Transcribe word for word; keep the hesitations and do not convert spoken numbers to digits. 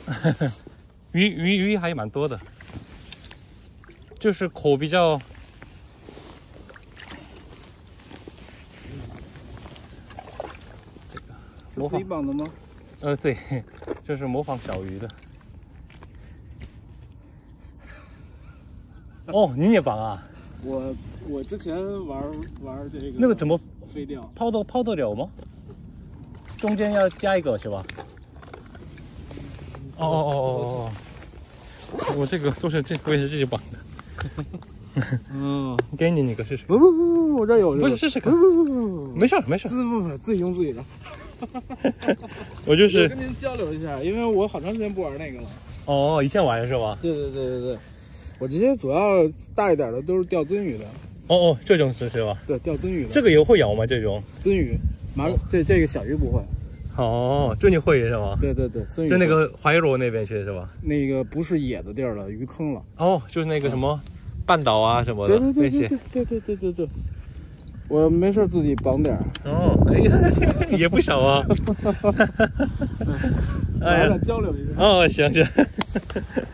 鱼鱼鱼还蛮多的，就是口比较。这个模仿自己绑的吗？ 呃，对，就是模仿小鱼的。哦，你也绑啊？ 我我之前玩玩这个， 那个怎么飞钓？ 抛得抛得了吗？中间要加一个是吧？哦哦哦哦哦！我这个都是这，我也是自己绑的。嗯，给你那个试试。 不不不不，我这有。 不是试试看。 不不不不， 没事没事。 自不不自己用自己的。 我就是跟您交流一下，因为我好长时间不玩那个了。 哦，以前玩是吧？ 对对对对对，我这些主要大一点的都是钓鳟鱼的。 哦哦，这种是是吧？ 对，钓鳟鱼的。 这个也会咬吗？这种鳟鱼，马这这个小鱼不会。 哦，这你会是吧？ 对对对，鳟鱼。 就那个怀柔那边去是吧？ 那个不是野的地儿了，鱼坑了。 哦，就是那个什么半岛啊什么的对对对那些。 对对对对对。我没事自己绑点儿。 哦，哎呀，也不少啊。 来了，交流一下。 哦，行行。